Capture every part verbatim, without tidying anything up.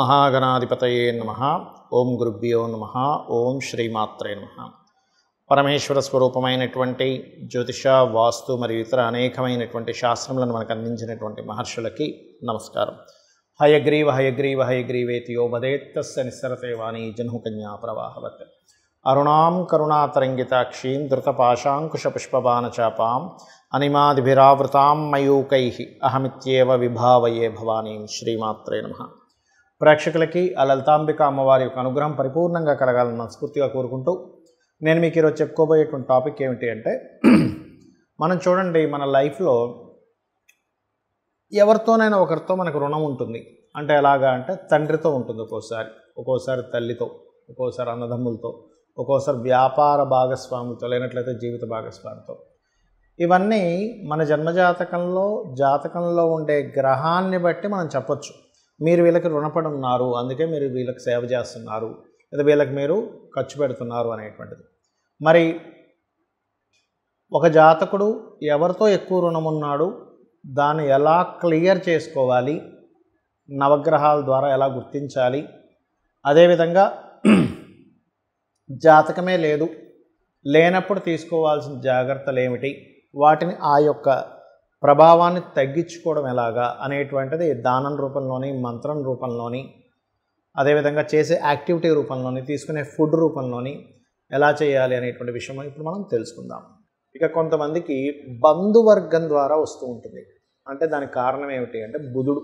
మహాగణాధిపతయే నమః. ఓం గురుభ్యో నమః. ఓం శ్రీమాత్రే నమః. పరమేశ్వర స్వరూపమైనటువంటి జ్యోతిష, వాస్తు మరియు ఇతర అనేకమైనటువంటి శాస్త్రములను మనకు అందించినటువంటి మహర్షులకి నమస్కారం. హయగ్రీవ హయగ్రీవ హయగ్రీవేతి యో వదేత్తస్య నిస్సరతే వాణీ జహ్నుకన్యా ప్రవాహవత్. అరుణాం కరుణాతరంగితాక్షీం ధృతపాశాంకుశపుష్పబాణచాపాం అనిమాదిభిరావృతాం మయూకైః అహమిత్యేవ విభావయే భవానీం. శ్రీమాత్రే నమః. ప్రేక్షకులకి ఆ లలితాంబిక అమ్మవారి యొక్క అనుగ్రహం పరిపూర్ణంగా కలగాలని మనస్ఫూర్తిగా కోరుకుంటూ నేను మీకు ఈరోజు చెప్పుకోబోయేటువంటి టాపిక్ ఏమిటి అంటే, మనం చూడండి, మన లైఫ్లో ఎవరితోనైనా ఒకరితో మనకు రుణం ఉంటుంది. అంటే ఎలాగా అంటే, తండ్రితో ఉంటుంది ఒక్కోసారి, ఒక్కోసారి తల్లితో, ఒక్కోసారి అన్నదమ్ములతో, ఒక్కోసారి వ్యాపార భాగస్వాములతో, లేనట్లయితే జీవిత భాగస్వామితో. ఇవన్నీ మన జన్మజాతకంలో జాతకంలో ఉండే గ్రహాన్ని బట్టి మనం చెప్పొచ్చు. మీరు వీళ్ళకి రుణపడి ఉన్నారు, అందుకే మీరు వీళ్ళకి సేవ చేస్తున్నారు, లేదా వీళ్ళకి మీరు ఖర్చు పెడుతున్నారు అనేటువంటిది. మరి ఒక జాతకుడు ఎవరితో ఎక్కువ రుణం ఉన్నాడు, దాన్ని ఎలా క్లియర్ చేసుకోవాలి, నవగ్రహాల ద్వారా ఎలా గుర్తించాలి, అదేవిధంగా జాతకమే లేదు, లేనప్పుడు తీసుకోవాల్సిన జాగ్రత్తలు ఏమిటి, వాటిని ఆ యొక్క ప్రభావాన్ని తగ్గించుకోవడం ఎలాగా అనేటువంటిది దానం రూపంలోని, మంత్రం రూపంలోని, అదేవిధంగా చేసే యాక్టివిటీ రూపంలోని, తీసుకునే ఫుడ్ రూపంలోని ఎలా చేయాలి అనేటువంటి విషయం ఇప్పుడు మనం తెలుసుకుందాం. ఇక కొంతమందికి బంధువర్గం ద్వారా వస్తూ ఉంటుంది. అంటే దానికి కారణం ఏమిటి అంటే, బుధుడు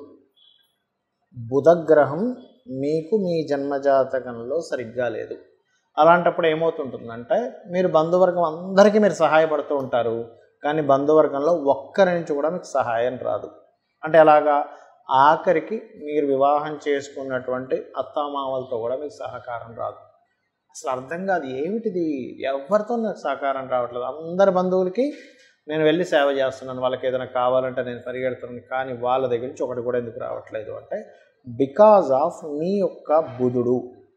బుధగ్రహం మీకు మీ జన్మజాతకంలో సరిగ్గా లేదు. అలాంటప్పుడు ఏమవుతుంటుందంటే, మీరు బంధువర్గం అందరికీ మీరు సహాయపడుతూ ఉంటారు, కానీ బంధువర్గంలో ఒక్కరి నుంచి కూడా మీకు సహాయం రాదు. అంటే అలాగా ఆఖరికి మీరు వివాహం చేసుకున్నటువంటి అత్తామామలతో కూడా మీకు సహకారం రాదు. అసలు అర్థం కాదు, ఏమిటిది, ఎవరితో నాకు సహకారం రావట్లేదు. అందరి బంధువులకి నేను వెళ్ళి సేవ చేస్తున్నాను, వాళ్ళకి ఏదైనా కావాలంటే నేను పరిగెడుతున్నాను, కానీ వాళ్ళ దగ్గర నుంచి ఒకటి కూడా ఎందుకు రావట్లేదు అంటే, బికాజ్ ఆఫ్ మీ యొక్క బుధుడు,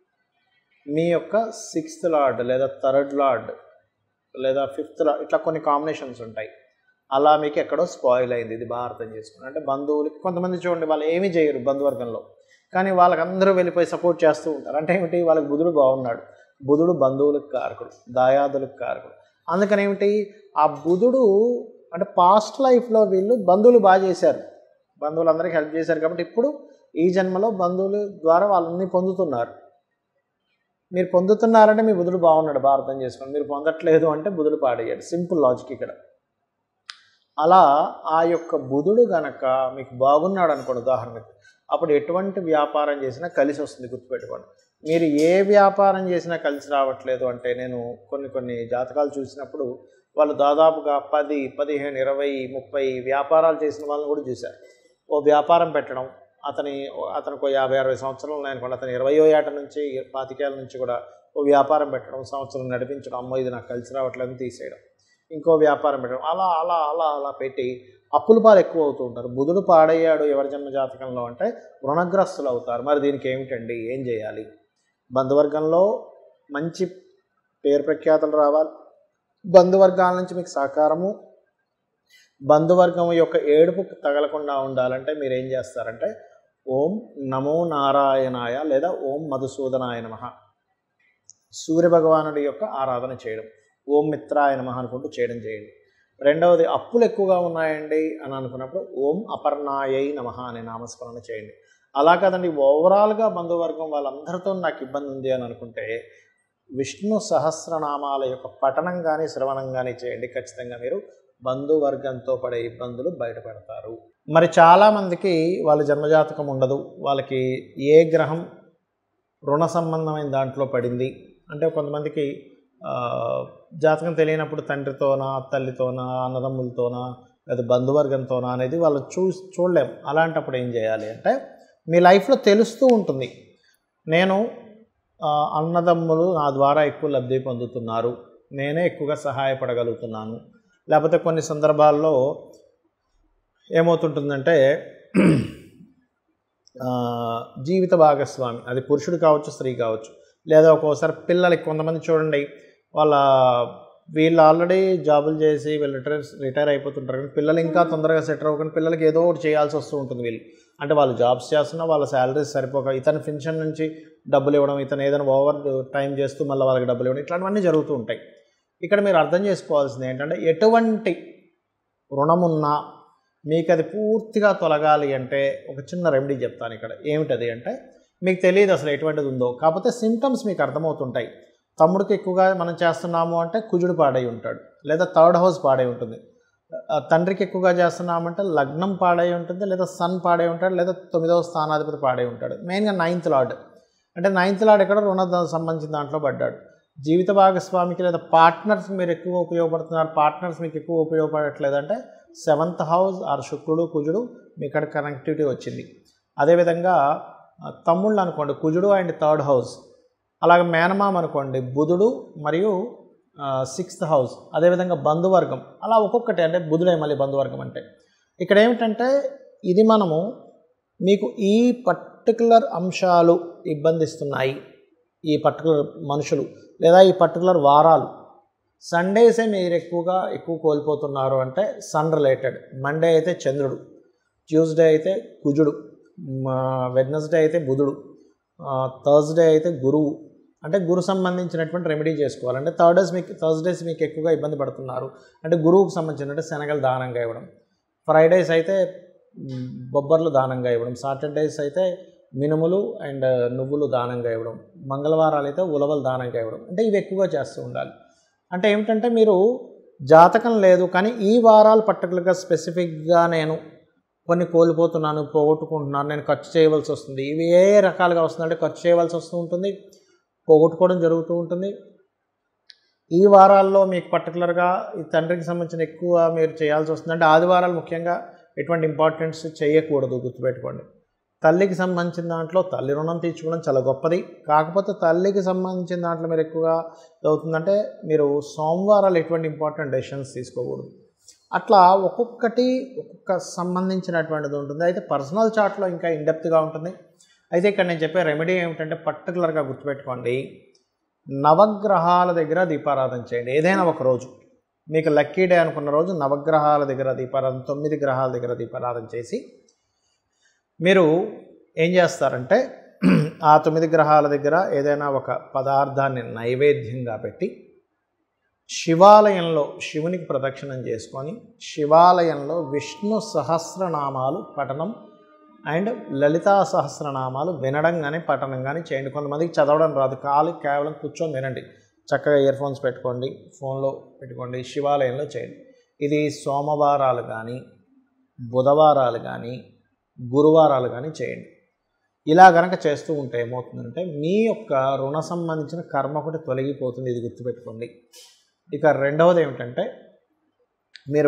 మీ యొక్క సిక్స్త్ లార్డ్ లేదా థర్డ్ లార్డ్ లేదా ఫిఫ్త్ లార్డ్, ఇట్లా కొన్ని కాంబినేషన్స్ ఉంటాయి. అలా మీకు ఎక్కడో స్పాయిల్ అయింది. ఇది బాగా అర్థం చేసుకుని. అంటే బంధువులకి కొంతమంది చూడండి, వాళ్ళు ఏమీ చేయరు బంధువర్గంలో, కానీ వాళ్ళకి అందరూ వెళ్ళిపోయి సపోర్ట్ చేస్తూ ఉంటారు. అంటే ఏమిటి, వాళ్ళకి బుధుడు బాగున్నాడు. బుధుడు బంధువులకు కారకుడు, దాయాదులకు కారకుడు. అందుకని ఏమిటి, ఆ బుధుడు అంటే పాస్ట్ లైఫ్లో వీళ్ళు బంధువులు బాగా చేశారు, బంధువులందరికీ హెల్ప్ చేశారు, కాబట్టి ఇప్పుడు ఈ జన్మలో బంధువుల ద్వారా వాళ్ళని పొందుతున్నారు. మీరు పొందుతున్నారంటే మీ బుధుడు బాగున్నాడు, బాగా అర్థం చేసుకోండి. మీరు పొందట్లేదు అంటే బుధుడు పాడయ్యాడు. సింపుల్ లాజిక్ ఇక్కడ. అలా ఆ యొక్క బుధుడు గనక మీకు బాగున్నాడు అనుకోండి ఉదాహరణకి, అప్పుడు ఎటువంటి వ్యాపారం చేసినా కలిసి వస్తుంది. గుర్తుపెట్టుకోండి, మీరు ఏ వ్యాపారం చేసినా కలిసి రావట్లేదు అంటే, నేను కొన్ని కొన్ని జాతకాలు చూసినప్పుడు వాళ్ళు దాదాపుగా పది పదిహేను ఇరవై ముప్పై వ్యాపారాలు చేసిన వాళ్ళని కూడా చూశారు. ఓ వ్యాపారం పెట్టడం, అతని అతనికి యాభై అరవై సంవత్సరాలు ఉన్నాయనుకోండి, అతను ఇరవయో ఏట నుంచి పాతికేళ్ళ నుంచి కూడా ఓ వ్యాపారం పెట్టడం, సంవత్సరం నడిపించడం, అమ్మో ఇది నాకు కలిసి రావట్లేదని తీసేయడం, ఇంకో వ్యాపారం పెట్టడం, అలా అలా అలా అలా పెట్టి అప్పుల పాలు ఎక్కువ అవుతూ ఉంటారు. బుధుడు పాడయ్యాడు ఎవరి జన్మ జాతకంలో అంటే రుణగ్రస్తులు అవుతారు. మరి దీనికి ఏమిటండి, ఏం చేయాలి? బంధువర్గంలో మంచి పేరు ప్రఖ్యాతలు రావాలి, బంధువర్గాల నుంచి మీకు సహకారము, బంధువర్గం యొక్క ఏడుపు తగలకుండా ఉండాలంటే మీరు ఏం చేస్తారంటే, ఓం నమో నారాయణాయ లేదా ఓం మధుసూదనాయ నమః, సూర్యభగవానుడి యొక్క ఆరాధన చేయడం, ఓం మిత్రాయ నమః అనుకుంటూ చేయడం చేయండి. రెండవది, అప్పులు ఎక్కువగా ఉన్నాయండి అని అనుకున్నప్పుడు ఓం అపర్ణాయై నమః అనే నామస్మరణ చేయండి. అలా కాదండి, ఓవరాల్గా బంధువర్గం వాళ్ళందరితో నాకు ఇబ్బంది ఉంది అని అనుకుంటే విష్ణు సహస్రనామాల యొక్క పఠనం కానీ శ్రవణం కానీ చేయండి. ఖచ్చితంగా మీరు బంధువర్గంతో పడే ఇబ్బందులు బయటపడతారు. మరి చాలామందికి వాళ్ళ జన్మజాతకం ఉండదు, వాళ్ళకి ఏ గ్రహం రుణ సంబంధమైన దాంట్లో పడింది అంటే, కొంతమందికి జాతకం తెలియనప్పుడు తండ్రితోనా, తల్లితోనా, అన్నదమ్ములతోనా, లేదా బంధువర్గంతోనా అనేది వాళ్ళు చూ చూడలేం. అలాంటప్పుడు ఏం చేయాలి అంటే, మీ లైఫ్లో తెలుస్తూ ఉంటుంది, నేను అన్నదమ్ములు నా ద్వారా ఎక్కువ లబ్ధి పొందుతున్నారు, నేనే ఎక్కువగా సహాయపడగలుగుతున్నాను. లేకపోతే కొన్ని సందర్భాల్లో ఏమవుతుంటుందంటే, జీవిత భాగస్వామి, అది పురుషుడు కావచ్చు, స్త్రీ కావచ్చు, లేదా ఒక్కోసారి పిల్లలకి, కొంతమంది చూడండి వాళ్ళ వీళ్ళు ఆల్రెడీ జాబులు చేసి వీళ్ళు రిటైర్ రిటైర్ అయిపోతుంటారు, కానీ పిల్లలు ఇంకా తొందరగా సెటిల్ అవ్వకుండా పిల్లలకి ఏదో ఒకటి చేయాల్సి వస్తూ ఉంటుంది. వీళ్ళు అంటే వాళ్ళు జాబ్స్ చేస్తున్నా వాళ్ళ శాలరీస్ సరిపోక ఇతను పెన్షన్ నుంచి డబ్బులు ఇవ్వడం, ఇతను ఏదైనా ఓవర్ టైం చేస్తూ మళ్ళీ వాళ్ళకి డబ్బులు ఇవ్వడం, ఇట్లాంటివన్నీ జరుగుతూ ఉంటాయి. ఇక్కడ మీరు అర్థం చేసుకోవాల్సింది ఏంటంటే ఎటువంటి రుణమున్నా మీకు అది పూర్తిగా తొలగాలి అంటే ఒక చిన్న రెమెడీ చెప్తాను. ఇక్కడ ఏమిటది అంటే మీకు తెలియదు అసలు ఎటువంటిది ఉందో, కాకపోతే సిమ్టమ్స్ మీకు అర్థమవుతుంటాయి. తమ్ముడికి ఎక్కువగా మనం చేస్తున్నాము అంటే కుజుడు పాడై ఉంటాడు, లేదా థర్డ్ హౌస్ పాడై ఉంటుంది. తండ్రికి ఎక్కువగా చేస్తున్నామంటే లగ్నం పాడై ఉంటుంది, లేదా సన్ పాడై ఉంటాడు, లేదా తొమ్మిదవ స్థానాధిపతి పాడై ఉంటాడు. మెయిన్గా నైన్త్ లార్డ్ అంటే నైన్త్ లార్డ్ ఎక్కడ రుణ సంబంధించిన దాంట్లో పడ్డాడు. జీవిత భాగస్వామికి లేదా పార్ట్నర్స్ మీరు ఎక్కువ ఉపయోగపడుతున్నారు, పార్ట్నర్స్ మీకు ఎక్కువ ఉపయోగపడట్లేదు అంటే సెవెంత్ హౌస్ ఆర్ శుక్రుడు కుజుడు మీ ఇక్కడ కనెక్టివిటీ వచ్చింది. అదేవిధంగా తమ్ముళ్ళు అనుకోండి కుజుడు అండ్ థర్డ్ హౌస్, అలాగే మేనమామ అనుకోండి బుధుడు మరియు సిక్స్త్ హౌస్, అదేవిధంగా బంధువర్గం, అలా ఒక్కొక్కటి అంటే బుధుడే మళ్ళీ బంధువర్గం. అంటే ఇక్కడ ఏమిటంటే ఇది మనము మీకు ఈ పర్టికులర్ అంశాలు ఇబ్బందిస్తున్నాయి, ఈ పర్టికులర్ మనుషులు లేదా ఈ పర్టికులర్ వారాలు, సండేసే మీరు ఎక్కువగా ఎక్కువ కోల్పోతున్నారు అంటే సన్ రిలేటెడ్, మండే అయితే చంద్రుడు, ట్యూస్డే అయితే కుజుడు, వెడ్నెస్డే అయితే బుధుడు, థర్స్డే అయితే గురువు, అంటే గురు సంబంధించినటువంటి రెమెడీ చేసుకోవాలి. అంటే థర్డేస్ మీకు థర్స్డేస్ మీకు ఎక్కువగా ఇబ్బంది పడుతున్నారు అంటే గురువుకు సంబంధించినట్టు శనగలు దానంగా ఇవ్వడం, ఫ్రైడేస్ అయితే బొబ్బర్లు దానంగా ఇవ్వడం, సాటర్డేస్ అయితే మినుములు అండ్ నువ్వులు దానంగా ఇవ్వడం, మంగళవారాలు అయితే ఉలవలు దానంగా ఇవ్వడం, అంటే ఇవి ఎక్కువగా చేస్తూ ఉండాలి. అంటే ఏమిటంటే మీరు జాతకం లేదు కానీ ఈ వారాలు పర్టికులర్గా స్పెసిఫిక్గా నేను కొన్ని కోల్పోతున్నాను, పోగొట్టుకుంటున్నాను, నేను ఖర్చు చేయవలసి వస్తుంది, ఇవి ఏ రకాలుగా వస్తుందంటే ఖర్చు చేయవలసి వస్తూ ఉంటుంది, పోగొట్టుకోవడం జరుగుతూ ఉంటుంది. ఈ వారాల్లో మీకు పర్టికులర్గా ఈ తండ్రికి సంబంధించిన ఎక్కువ మీరు చేయాల్సి వస్తుంది. అంటే ఆదివారాలు ముఖ్యంగా ఎటువంటి ఇంపార్టెన్స్ చేయకూడదు, గుర్తుపెట్టుకోండి. తల్లికి సంబంధించిన దాంట్లో తల్లి రుణం తీర్చుకోవడం చాలా గొప్పది, కాకపోతే తల్లికి సంబంధించిన దాంట్లో మీరు ఎక్కువగా అవుతుందంటే మీరు సోమవారాలు ఎటువంటి ఇంపార్టెంట్ డెసిషన్స్ తీసుకోకూడదు. అట్లా ఒక్కొక్కటి ఒక్కొక్క సంబంధించినటువంటిది ఉంటుంది. అయితే పర్సనల్ చార్ట్లో ఇంకా ఇన్డెప్త్గా ఉంటుంది. అయితే ఇక్కడ నేను చెప్పే రెమెడీ ఏమిటంటే పర్టికులర్గా గుర్తుపెట్టుకోండి, నవగ్రహాల దగ్గర దీపారాధన చేయండి. ఏదైనా ఒక రోజు మీకు లక్కీ డే అనుకున్న రోజు నవగ్రహాల దగ్గర దీపారాధన, తొమ్మిది గ్రహాల దగ్గర దీపారాధన చేసి మీరు ఏం చేస్తారంటే ఆ తొమ్మిది గ్రహాల దగ్గర ఏదైనా ఒక పదార్థాన్ని నైవేద్యంగా పెట్టి శివాలయంలో శివునికి ప్రదక్షిణం చేసుకొని శివాలయంలో విష్ణు సహస్రనామాలు పఠనం అండ్ లలితా సహస్రనామాలు వినడం కానీ పఠనం కానీ చేయండి. కొంతమందికి చదవడం రాదు, కాలు కేవలం కూర్చొని వినండి, చక్కగా ఇయర్ ఫోన్స్ పెట్టుకోండి, ఫోన్లో పెట్టుకోండి, శివాలయంలో చేయండి. ఇది సోమవారాలు కానీ బుధవారాలు కానీ గురువారాలు కానీ చేయండి. ఇలా కనుక చేస్తూ ఉంటే ఏమవుతుందంటే మీ యొక్క రుణ సంబంధించిన కర్మ ఒకటి తొలగిపోతుంది, ఇది గుర్తుపెట్టుకోండి. ఇక రెండవది ఏమిటంటే మీరు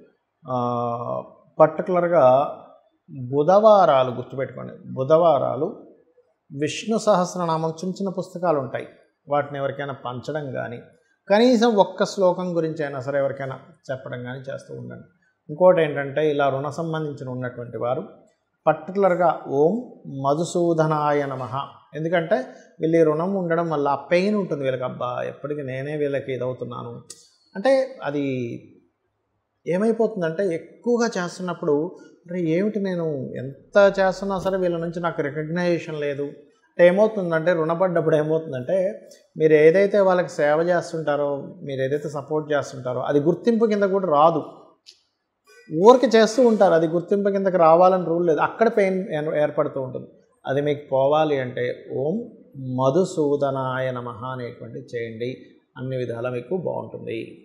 పర్టికులర్గా బుధవారాలు గుర్తుపెట్టుకోండి, బుధవారాలు విష్ణు సహస్రనామం చిన్న చిన్న పుస్తకాలు ఉంటాయి, వాటిని ఎవరికైనా పంచడం కానీ కనీసం ఒక్క శ్లోకం గురించి అయినా సరే ఎవరికైనా చెప్పడం కానీ చేస్తూ ఉండండి. ఇంకోటి ఏంటంటే ఇలా రుణ సంబంధించిన ఉన్నటువంటి వారు పర్టికులర్గా ఓం మధుసూదనాయ నమః, ఎందుకంటే వీళ్ళు ఈ రుణం ఉండడం వల్ల ఆ పెయిన్ ఉంటుంది వీళ్ళకి, అబ్బా ఎప్పటికీ నేనే వీళ్ళకి ఇదవుతున్నాను అంటే అది ఏమైపోతుందంటే ఎక్కువగా చేస్తున్నప్పుడు అరే ఏమిటి నేను ఎంత చేస్తున్నా సరే వీళ్ళ నుంచి నాకు రికగ్నైజేషన్ లేదు అంటే ఏమవుతుందంటే రుణపడ్డప్పుడు ఏమవుతుందంటే మీరు ఏదైతే వాళ్ళకి సేవ చేస్తుంటారో మీరు ఏదైతే సపోర్ట్ చేస్తుంటారో అది గుర్తింపు కింద కూడా రాదు, ఊరికి చేస్తూ ఉంటారు, అది గుర్తింపు కిందకి రావాలని రూల్ లేదు, అక్కడ పెయిన్ ఏర్పడుతూ ఉంటుంది. అది మీకు పోవాలి అంటే ఓం మధుసూదనాయ నమః అనేటువంటి చేయండి, అన్ని విధాలా మీకు బాగుంటుంది.